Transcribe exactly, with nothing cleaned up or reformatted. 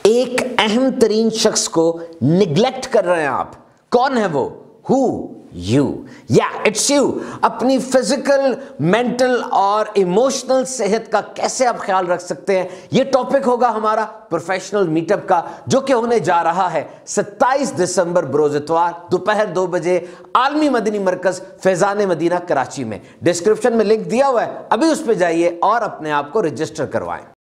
एक अहम तरीन शख्स को निग्लेक्ट कर रहे हैं आप। कौन है वो? Who? You. Yeah it's you. अपनी फिजिकल, मेंटल और इमोशनल सेहत का कैसे आप ख्याल रख सकते हैं, यह टॉपिक होगा हमारा प्रोफेशनल मीटअप का, जो कि होने जा रहा है सत्ताईस दिसंबर बरोज इतवार दोपहर दो बजे आलमी मदनी मरकज फैजान मदीना कराची में। डिस्क्रिप्शन में लिंक दिया हुआ है, अभी उस पर जाइए और अपने आप को रजिस्टर करवाएं।